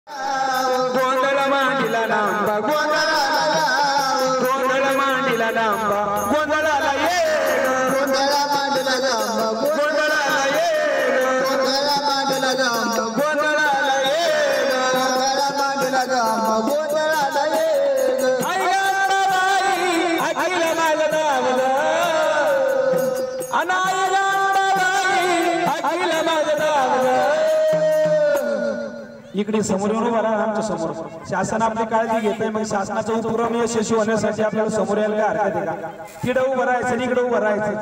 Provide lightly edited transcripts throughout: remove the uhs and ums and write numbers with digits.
गोंधळ मांडीला नांबा गोंधळ मांडीला नांबा गोंधळाला ये गोंधळ मांडला नांबा गोंधळाला ये गोंधळ मांडला नांबा गोंधळाला ये गोंधळ मांडला नांबा गोंधळाला ये अय्याबाई अखिल माझं नावलं अनायबाई अखिल माझं नावलं इकडे समोर येऊन उभा राहा आमच्या समोर शासन आपली काळजी घेतोय मग शासनाचा उपक्रम यशस्वी होण्यासाठी आपल्याला समोर यायला काय हरकत आहे का तिकडे उभं राहायचं इकडे उभं राहायचं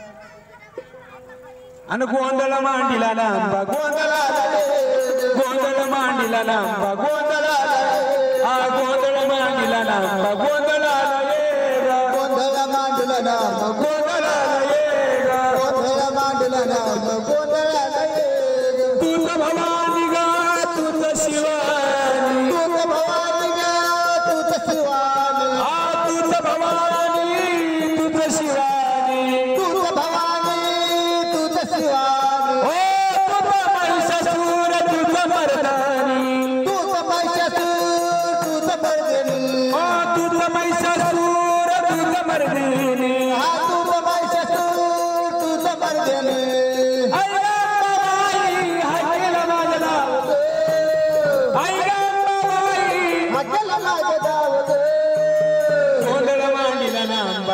आणि गोंधळ मांडीला नांबा गोंधळाला गोंधळ मांडीला नांबा गोंधळाला गोंधळ मांडीला नांबा गोंधळाला ये गोंधळ मांडला नांबा गोंधळाला ये गोंधळ मांडला नांबा गोंधळाला ये तूच भवानी गा तूच शिवानी तूच भवानी गा तूच शिवानी तूच भवानी तूच शिवानी तूच भवानी तूच शिवानी ओ तूच महिषासूर तूच मर्दानी तूच महिषासूर तूच मर्दिनी ओ तूच महिषासूर तूच मर्दिनी तूच महिषासूर तूच मर्दिनी अय्याबाई हकेल माझं नाव अय्याबाई हकेल माझं नाव गोंधळ मांडीला नांबा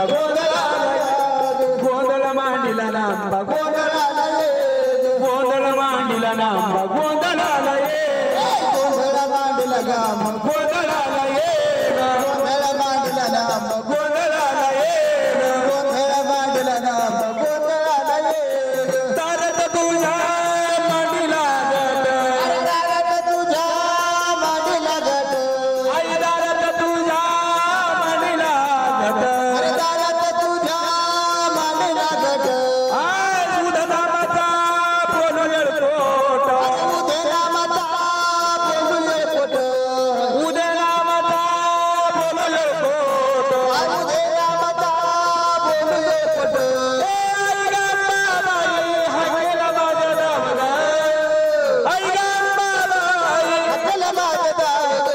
गोंधळ मांडीला नांबा गोंधळाला ये गोंधळ मांडीला नांबा गोंधळाला ये गोंधळ मांडला नांबा गोंधळाला ये गोंधळ मांडला नांबा गोंधळाला ये गोंधळ मांडला नांबा गोंधळाला ये तारत तुझ्या मांडीला गट दारात तुझ्या मांडीला गट आई तारत तुझ्या मांडीला गट दारात तुझ्या मांडीला गट आज उदनामाचा बोलवेल पोट उदे नामाचा बोलुये पोट उदनामाचा बोलवेल पोट उदे नामाचा बोलुये पोट हकेल माझं नाव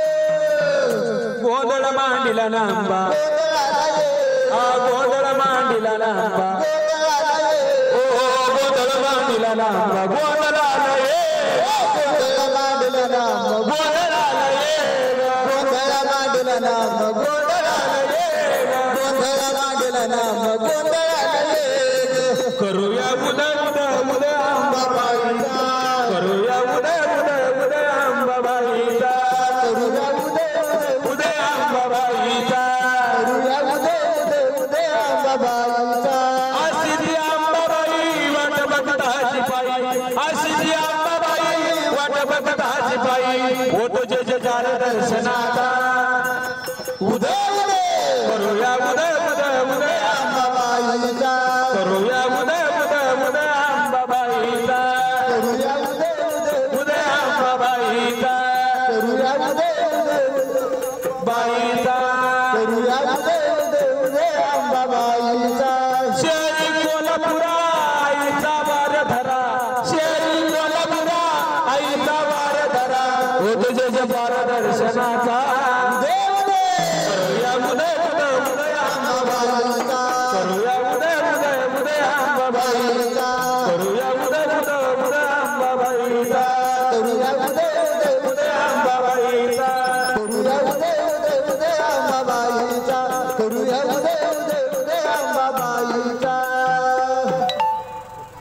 गोंधळ मांडीला नांबा गोंधळाला ये गोंधळ मांडीला नांबा गोंधळाला ये ओ गोंधळ मांडीला नांबा गोंधळाला ये गोंधळ मांडला नांबा गोंधळाला ये गोंधळ मांडला नांबा गोंधळाला ये गोंधळ मांडला नांबा गोंधळाला ये करूया उदय उदय उदय अंबाबाईचा करूया उदय उदय उदय अंबाबाईचा करूया उदय उदय अंबाबाईचा करूया उदय उदय उदय अंबाबाईचा आशिदी अंबाबाई वाट बघताची पायी आशिदी अंबाबाई वाट बघताची पायी ओ तुझे जजार दर्शनाचा उदय उदय करूया उदय उदय उदय अंबाबाईचा करूया उदय उदय उदय अंबाबाईचा करूया उदय उदय उदय अंबाबाईचा करूया उदय उदय बाईचा करूया उदय उदय उदय अंबाबाईचा शेरी कोल्हापुरा आईचा वार धरा शेरी कोल्हापुरा आईचा वार धरा ओ तुझे जबार दर्शनाचा